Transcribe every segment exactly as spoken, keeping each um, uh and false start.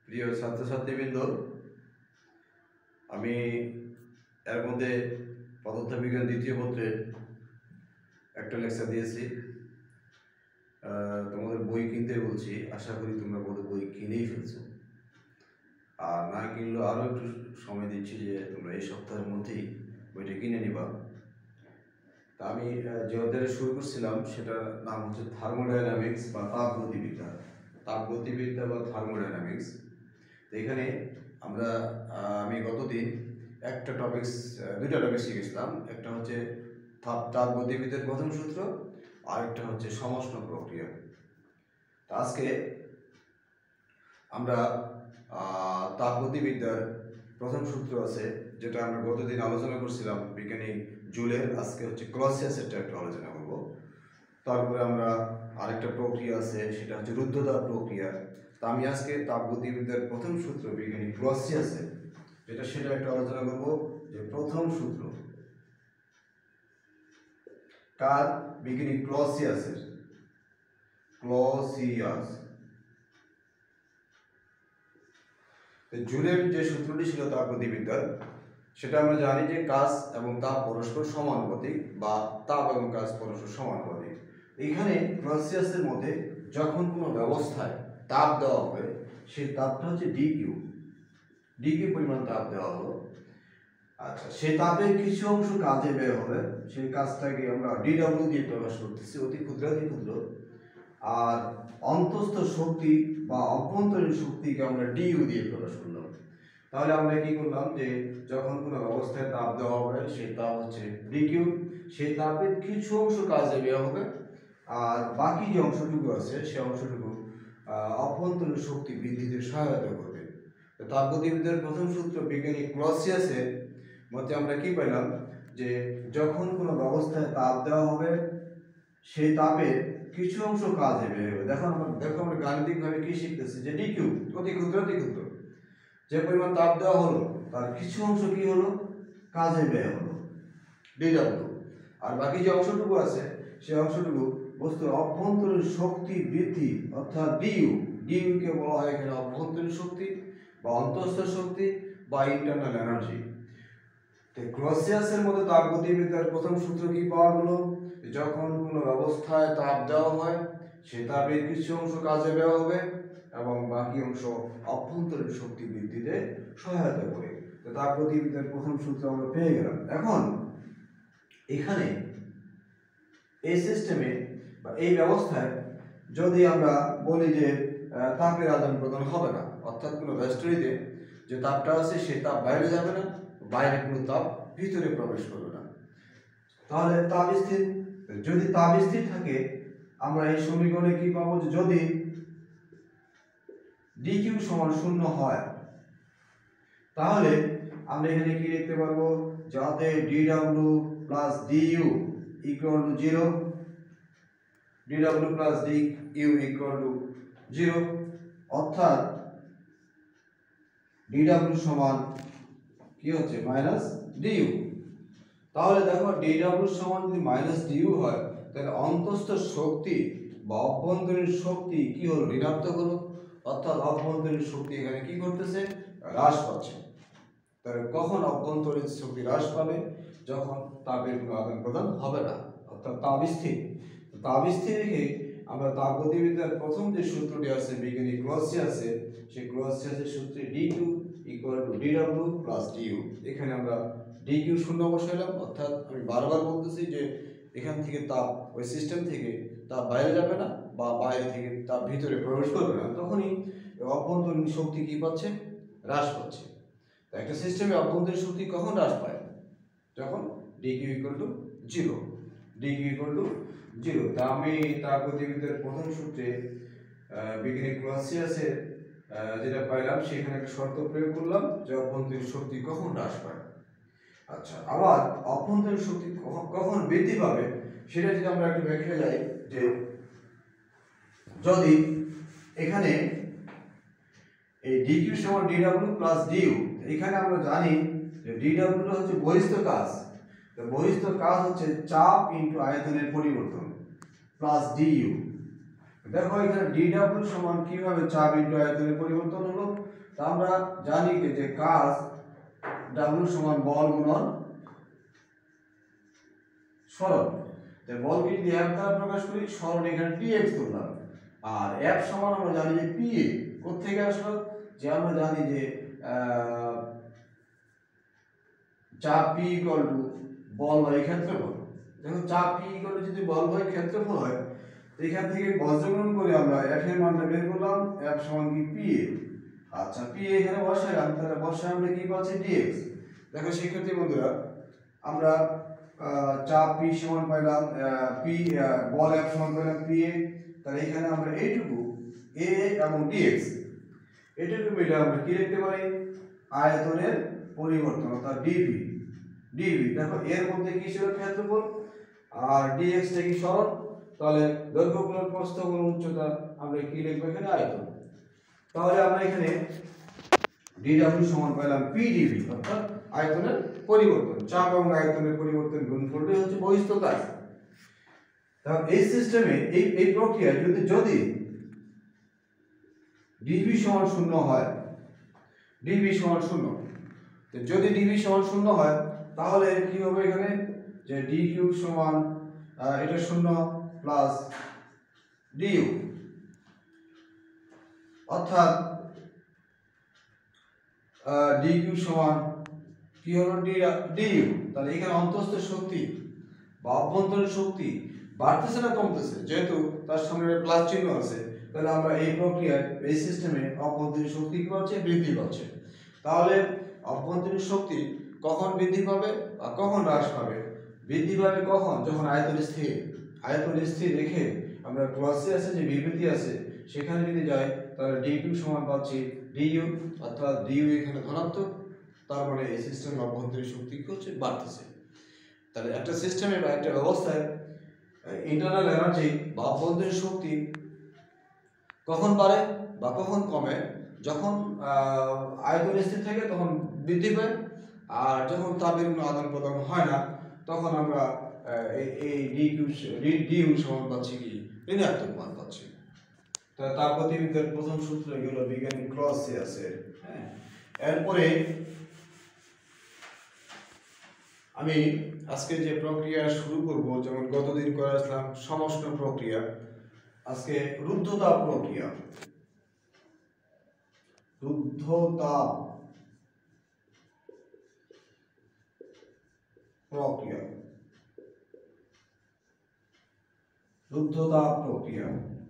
প্রিয় ছাত্রছাত্রীবৃন্দ, আমি এর মধ্যে পদার্থবিজ্ঞান দ্বিতীয় পত্রের একটা লেকচার দিয়েছি। তোমাদের বই কিনতে বলছি, আশা করি তোমরা বড় বই কিনেই ফেলছো, আর না কিনলেও আরও একটু সময় দিচ্ছি যে তোমরা এই সপ্তাহের মধ্যেই বইটা কিনে নিবা। তা আমি যে অধ্যায়টা শুরু করছিলাম সেটার নাম হচ্ছে থার্মোডাইনামিক্স বা তাপগতিবিদ্যা তাপগতিবিদ্যা বা থার্মোডাইনামিক্স। তো এখানে আমরা আমি গতদিন একটা টপিক্স দুইটা টপিক শিখেছিলাম। একটা হচ্ছে তাপ তাপগতিবিদ্যার প্রথম সূত্র, আর একটা হচ্ছে সমষ্ণ প্রক্রিয়া। আজকে আমরা তাপগতিবিদ্যার প্রথম সূত্র আছে, যেটা আমরা গতদিন আলোচনা করছিলাম বিজ্ঞানী জুলের। আজকে হচ্ছে ক্লসিয়াসেরটা একটু আলোচনা করব। তারপরে আমরা আরেকটা প্রক্রিয়া আছে, সেটা হচ্ছে রুদ্ধতাপ প্রক্রিয়া। তা আমি আজকে তাপগতিবিদ্যার প্রথম সূত্র বিজ্ঞানী ক্লসিয়াসের যেটা সেটা একটু আলোচনা করব। যে প্রথম সূত্র কার? বিজ্ঞানী ক্লসিয়াসের। ক্লসিয়াস জুলের যে সূত্রটি ছিল তাপগতিবিদ্যার, সেটা আমরা জানি যে কাজ এবং তাপ পরস্পর সমানুপাতিক, বা তাপ এবং কাজ পরস্পর সমানুপাতিক। এইখানে ক্লসিয়াসের মধ্যে যখন কোনো ব্যবস্থায় তাপ দেওয়া হবে, সেই তাপটা হচ্ছে ডি কিউ ডি কিউ পরিমাণ তাপ দেওয়া হলো। আচ্ছা, সেই তাপের কিছু অংশ কাজে ব্যয় হবে, সেই কাজটাকে আমরা ডি ডাব্লিউ দিয়ে প্রকাশ করতেছি, অতি ক্ষুদ্র অতি ক্ষুদ্র। আর অন্তস্থ শক্তি বা অভ্যন্তরীণ শক্তিকে আমরা ডিইউ দিয়ে প্রকাশ করলাম। তাহলে আমরা কি করলাম, যে যখন কোনো অবস্থায় তাপ দেওয়া হবে সেই তাপ হচ্ছে ডিকিউ, সেই তাপের কিছু অংশ কাজে ব্যয় হবে, আর বাকি যে অংশটুকু আছে সেই অংশটুকু অভ্যন্তরীণ শক্তি বৃদ্ধিতে সহায়তা করবে। তাপগতিবিদ্যার প্রথম সূত্র বিজ্ঞানী ক্লসিয়াসের মতে আমরা কি পেলাম, যে যখন কোনো ব্যবস্থায় তাপ দেওয়া হবে সেই তাপের কিছু অংশ কাজে ব্যয় হবে। দেখো আমরা দেখো আমরা গাণিতিকভাবে কি শিখতেছি, যে ডিকিউ অতি ক্ষুদ্র অতি ক্ষুদ্র, যে পরিমাণ তাপ দেওয়া হলো তার কিছু অংশ কি হলো, কাজে ব্যয় হলো, ডিডব্লিউ। আর বাকি যে অংশটুকু আছে সেই অংশটুকু বস্তুর অভ্যন্তরীণ শক্তি বৃদ্ধি, অর্থাৎ ডিইউ। ডিইউ কে বলা হয় এখানে অভ্যন্তরীণ শক্তি বা অন্তঃস্থ শক্তি বা ইন্টারনাল এনার্জি। তো ক্লসিয়াসের মধ্যে তাপগতিবিদ্যার প্রথম সূত্র কি পাওয়া গেল, যখন কোনো ব্যবস্থায় তাপ দেওয়া হয় সে তাপের কিছু অংশ কাজে ব্যয় হবে এবং বাকি অংশ অভ্যন্তরীণ শক্তি বৃদ্ধিতে সহায়তা করে। তো তাপগতিবিদ্যার প্রথম সূত্র আমরা পেয়ে গেলাম। এখন এখানে এই সিস্টেমে বা এই ব্যবস্থায় যদি আমরা বলি যে তাপের আদান প্রদান হবে না, অর্থাৎ কোনো ভেস্টরিতে যে তাপটা আছে সেই তাপ বাইরে যাবে না, বাইরে কোনো তাপ ভিতরে প্রবেশ করবে না, তাহলে তাপ স্থির। যদি তাপ স্থির থাকে আমরা এই সমীকরণে কি পাবো, যে যদি ডিকিউ সমান শূন্য হয় তাহলে আমরা এখানে কি লিখতে পারবো, যাতে D W plus D U equal to zero, D W plus D U equal to zero, অর্থাৎ ডিডব্লিউ সমান কি হচ্ছে মাইনাস ডিইউ। তাহলে দেখো ডিডব্লিউ সমান যদি মাইনাস ডিইউ হয় তাহলে অন্তঃস্থ শক্তি বা অভ্যন্তরীণ শক্তি কি হলো, ঋণাত্মক হলো, অর্থাৎ অভ্যন্তরীণ শক্তি এখানে কি করতেছে, হ্রাস পাচ্ছে। তাহলে কখন অভ্যন্তরীণ শক্তি হ্রাস পাবে, যখন তাপের কোনো আদান প্রদান হবে না, অর্থাৎ তাপ স্থির। তাপ স্থির রেখে আমরা তাপগতিবিদ্যার প্রথম যে সূত্রটি আছে বিজ্ঞানী ক্লসিয়াসের, সেই ক্লসিয়াসের সূত্রে D Q equal to D W plus D U. এখানে আমরা ডিকিউ শূন্য বসাইলাম, অর্থাৎ আমি বারবার বলতেছি যে এখান থেকে তাপ ওই সিস্টেম থেকে তাপ বাইরে যাবে না বা বাইরে থেকে তাপ ভিতরে প্রবেশ করবে না, তখনই অভ্যন্তরীণ শক্তি কি পাচ্ছে, হ্রাস পাচ্ছে। একটা সিস্টেমে অভ্যন্তরীণ শক্তি কখন হ্রাস পায়, যখন D Q equal to zero, D Q equal to zero. তা আমি তাপগতিবিদ্যার প্রথম সূত্রে বিজ্ঞানী ক্লসিয়াসের যেটা পাইলাম সেখানে একটা শর্ত প্রয়োগ করলাম, যে অভ্যন্তরীণ শক্তি কখন হ্রাস পায়। আচ্ছা, আবার অভ্যন্তরীণ শক্তি কখন বৃদ্ধি পাবে সেটা যদি আমরা একটু ব্যাখ্যা যাই, যে যদি এখানে এই ডিকিউ সমান ডিডব্লিউ প্লাস ডিইউ, এখানে আমরা জানি যে ডিডব্লিউ হচ্ছে বহিস্থ কাজ, তো বহিস্থ কাজ হচ্ছে চাপ ইনটু আয়তনের পরিবর্তন প্লাস ডিইউ। দেখো এখানে ডিডব্লিউ সমান কিভাবে চাপ ইনটু আয়তনের পরিবর্তন হলো। তা আমরা জানি যে কাজ ডাব্লিউ সমান বল গুণন সরণ। তো বলকে যদি এফ দ্বারা প্রকাশ করি, সরণ এখানে টিএক্স ধরলাম, আর এফ সমান আমরা জানি যে পি এ। কোত্থেকে আসলো? যে আমরা জানি যে চাপ পি ইকুয়াল টু বল বাই ক্ষেত্রফল। দেখো চাপ পি ইকুয়াল টু যদি বল বাই ক্ষেত্রফল হয়, এখান থেকে বজ্রগুণন করে আমরা এফ এর মানটা বের করলাম, এফ সমান কি পি এ। আচ্ছা পি এখানে বসাইলাম, তাহলে বসায় আমরা কি পাচ্ছি ডিএক্স। দেখো শিক্ষার্থী বন্ধুরা, আমরা চাপ পি সমান পাইলাম পি, বল এফ সমান পাইলাম পি এ। তাহলে এখানে আমরা এইটুকু এ এবং ডিএক্স এইটুকু মিলে আমরা কি লিখতে পারি? আয়তনের পরিবর্তন অর্থাৎ ডিভি। ডিভি দেখো এর মধ্যে কি ছিল? ক্ষেত্রফল, আর ডিএক্স টা কি সরণ। তাহলে দৈর্ঘ্য গুণন প্রস্থ গুণন উচ্চতা, আমরা কি লিখবো এখানে? আয়তন। তাহলে আমরা এখানে ডিডব্লিউ সমান পেলাম পি ডিভি অর্থাৎ আয়তনের পরিবর্তন। চাপ এবং আয়তনের পরিবর্তন গুণফলটাই হচ্ছে বহিস্থ কাজ। তাহলে এই সিস্টেমে এই এই প্রক্রিয়া যদি যদি ডিভি সমান শূন্য হয়, ডিভি সমান শূন্য, তো যদি ডিভি সমান শূন্য হয় তাহলে কি হবে এখানে? যে ডি কিউ সমান এটা শূন্য প্লাস ডিইউ, অর্থাৎ ডি কিউ সমান কি হলো? D D U. তাহলে এখানে অন্তঃস্থ শক্তি বা অভ্যন্তরীণ শক্তি বাড়তেছে না কমতেছে? যেহেতু তার সঙ্গে প্লাস চিহ্ন আছে, তাহলে আমরা এই প্রক্রিয়ায় এই সিস্টেমে অভ্যন্তরীণ শক্তি কি পাচ্ছে? বৃদ্ধি পাচ্ছে। তাহলে অভ্যন্তরীণ শক্তি কখন বৃদ্ধি পাবে আর কখন হ্রাস পাবে? বৃদ্ধি পাবে কখন? যখন আয়তন স্থির। আয়তন স্থির রেখে আমরা ক্লসিয়াসে যে বিবৃতি আছে সেখানে যদি যাই, তাহলে ডি কিউ সমান পাচ্ছি ডিইউ, অর্থাৎ ডিইউ এখানে ধনাত্মক। তার মানে এই সিস্টেমের অভ্যন্তরীণ শক্তি কি হচ্ছে? বাড়তেছে। তাহলে একটা সিস্টেমে বা একটা ব্যবস্থায় ইন্টারনাল এনার্জি বা অভ্যন্তরীণ শক্তি কখন বাড়ে বা কখন কমে? যখন আয়তন স্থির থাকে তখন বৃদ্ধি পায়, আর যখন তাপের কোনো আদান প্রদান হয় না তখন আমরা এই ডি কিউ ডিইউ সমান পাচ্ছি কি? ঋণাত্মক মান পাচ্ছি। তাহলে তাপগতিবিদ্যার প্রথম সূত্র এগুলো বিজ্ঞানী ক্লসিয়াসের। হ্যাঁ, এরপরে আমি আজকে যে প্রক্রিয়া শুরু করব, যেমন গতদিন করে আসলাম সমষ্ণ প্রক্রিয়া, আজকে রুদ্ধতাপ প্রক্রিয়া। রুদ্ধতাপ প্রক্রিয়া রুদ্ধতাপ প্রক্রিয়া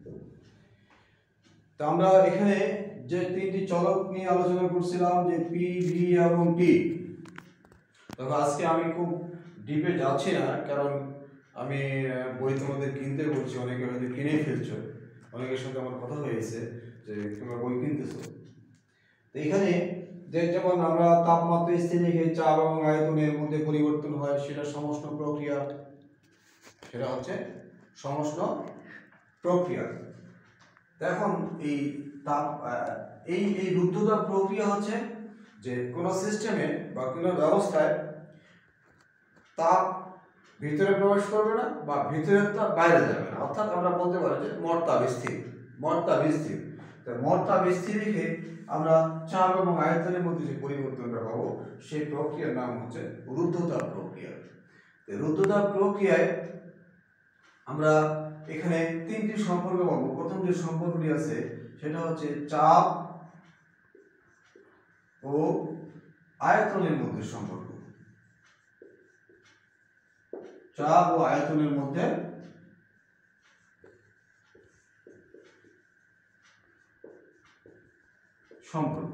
তো আমরা এখানে যে তিনটি চলক নিয়ে আলোচনা করছিলাম, যে পি, ভি এবং টি। তবে আজকে আমি খুব ডিপে যাচ্ছি না, কারণ আমি বই তোমাদের কিনতে বলছি, অনেকে হয়তো কিনেই ফেলছো, অনেকের সাথে আমার কথা হয়েছে যে তোমরা বই কিনতেছো। তো এখানে যে যেমন আমরা তাপমাত্রা স্থির রেখে চাপ এবং আয়তনের মধ্যে পরিবর্তন হয়, সেটা সমষ্ণ প্রক্রিয়া, সেটা হচ্ছে সমষ্ণ প্রক্রিয়া। এখন এই তাপ এই এই রুদ্ধতাপ প্রক্রিয়া হচ্ছে যে কোনো সিস্টেমে বা কোনো ব্যবস্থায় তাপ ভিতরে প্রবেশ করবে না বা ভিতরের তাপ বাইরে যাবে না, অর্থাৎ আমরা বলতে পারি যে মরতাপ স্থির। মরতাপ স্থির তো মরতাপ স্থির রেখে আমরা চাপ এবং আয়তনের মধ্যে যে পরিবর্তনটা পাবো সেই প্রক্রিয়ার নাম হচ্ছে রুদ্ধতাপ প্রক্রিয়া। রুদ্ধতাপ প্রক্রিয়ায় আমরা এখানে তিনটি সম্পর্ক পাবো। প্রথম যে সম্পর্কটি আছে সেটা হচ্ছে চাপ ও আয়তনের মধ্যে সম্পর্ক। চাপ ও আয়তনের মধ্যে সম্পর্ক।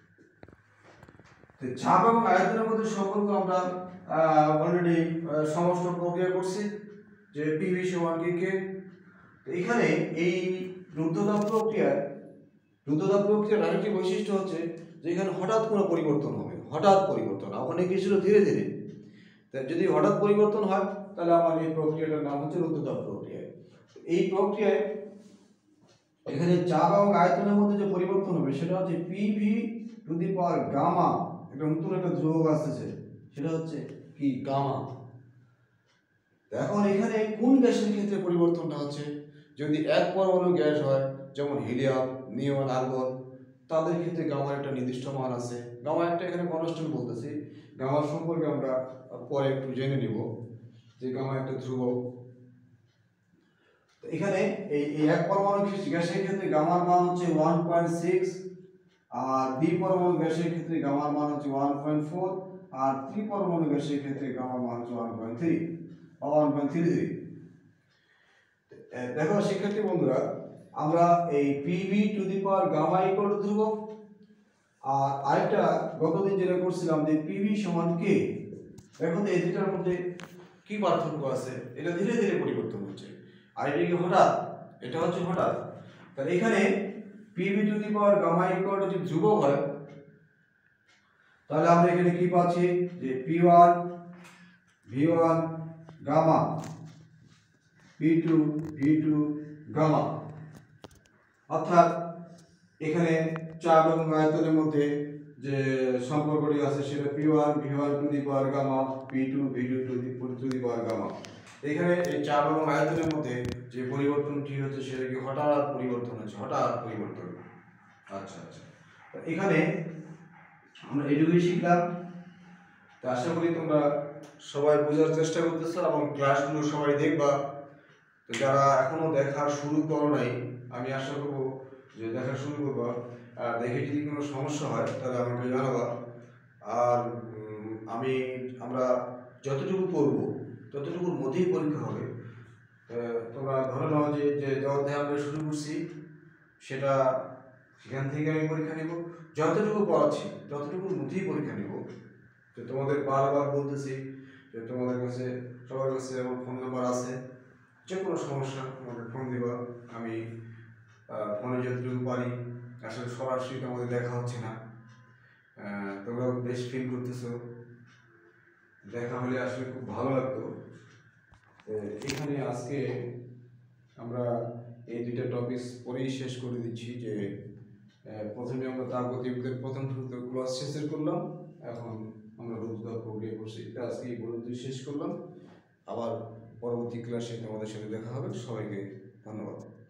চাপ এবং আয়তনের মধ্যে সম্পর্ক আমরা অলরেডি সমষ্ণ প্রক্রিয়া করছি, যে পিভি সমান কে কে। এখানে এই রুদ্ধতাপ প্রক্রিয়ায় রুদ্ধতাপ প্রক্রিয়ার আরেকটি বৈশিষ্ট্য হচ্ছে যে এখানে হঠাৎ কোনো পরিবর্তন হবে, হঠাৎ পরিবর্তন। ওখানে কি ছিল? ধীরে ধীরে। যদি হঠাৎ পরিবর্তন হয় তাহলে আমার এই প্রক্রিয়াটার নাম হচ্ছে রুদ্ধতাপ প্রক্রিয়া। এই প্রক্রিয়ায় এখানে চাপ এবং আয়তনের মধ্যে যে পরিবর্তন হবে সেটা হচ্ছে P V to the power gamma. একটা নতুন একটা ধ্রুবক আসতেছে, সেটা হচ্ছে কি? গামা। এখন এখানে কোন গ্যাসের ক্ষেত্রে পরিবর্তনটা হচ্ছে? যদি এক পরমাণু গ্যাস হয়, যেমন হিলিয়াম, নিয়ন, আর্গন, তাদের ক্ষেত্রে গামার একটা নির্দিষ্ট মান আছে। গামা একটা এখানে কনস্ট্যান্ট বলতেছি, গামার সম্পর্কে আমরা পরে একটু জেনে নিব যে গামা একটা ধ্রুবক। এখানে এই এক পরমাণু গ্যাসের ক্ষেত্রে গামার মান হচ্ছে ওয়ান পয়েন্ট সিক্স, আর দ্বি পরমাণু গ্যাসের ক্ষেত্রে গামার মান হচ্ছে ওয়ান পয়েন্ট ফোর, আর ত্রি পরমাণু গ্যাসের ক্ষেত্রে গামার মান হচ্ছে ওয়ান পয়েন্ট থ্রি বা ওয়ান পয়েন্ট থ্রি থ্রি। দেখো শিক্ষার্থী বন্ধুরা, আমরা এই P V to the power gamma equal to ধ্রুবক, আর আরেকটা গতদিন যেটা করছিলাম যে পিভি সমান কে। দেখো তো এই দুটার মধ্যে কি পার্থক্য আছে, এটা ধীরে ধীরে পরিবর্তন হচ্ছে। আর এটা কি হঠাৎ, এটা হচ্ছে হঠাৎ। তাহলে এখানে P V to the power gamma equal to যদি ধ্রুবক হয়, তাহলে আমরা এখানে কি পাচ্ছি যে P one V one gamma, P two V two gamma, অর্থাৎ এখানে চাপ এবং আয়তনের মধ্যে যে সম্পর্কটি আছে সেটা P one V one to the power gamma, P two V two to the to the power gamma. এখানে এই চাপ এবং আয়তনের মধ্যে যে পরিবর্তনটি হচ্ছে সেটা কি হঠাৎ পরিবর্তন হচ্ছে, হঠাৎ পরিবর্তন। আচ্ছা আচ্ছা, এখানে আমরা এটুকুই শিখলাম। তো আশা করি তোমরা সবাই বোঝার চেষ্টা করতেছো এবং ক্লাসগুলো সবাই দেখবা। তো যারা এখনো দেখা শুরু করো নাই, আমি আশা করবো যে দেখা শুরু করবা। আর দেখে যদি কোনো সমস্যা হয় তাহলে আমাকে জানাবা। আর আমি আমরা যতটুকু করব ততটুকুর মধ্যেই পরীক্ষা হবে। তোমরা ধরে নাও যে যে অধ্যায় আমরা শুরু করছি সেটা সেখান থেকে আমি পরীক্ষা নেব, যতটুকু পড়াচ্ছি ততটুকুর মধ্যেই পরীক্ষা নেব। তো তোমাদের বারবার বলতেছি যে তোমাদের কাছে সবার কাছে আমার ফোন নাম্বার আছে, যে কোনো সমস্যা আমাকে ফোন দিবা। আমি ফোনে যতটুকু পারি, আসলে সরাসরি তোমাদের দেখা হচ্ছে না, তোমরা বেশ ফিল করতেছো, দেখা হলে আসলে খুব ভালো লাগতো। এখানে আজকে আমরা এই দুইটা টপিক পরেই শেষ করে দিচ্ছি। যে প্রথমে আমরা তাপগতিবিদ্যার প্রথম সূত্র ক্লাস শেষ করলাম, এখন আমরা রোজগার প্রক্রিয়া করছি। আজকে এই পর্যন্ত শেষ করলাম, আবার পরবর্তী ক্লাসে তোমাদের সাথে দেখা হবে। সবাইকে ধন্যবাদ।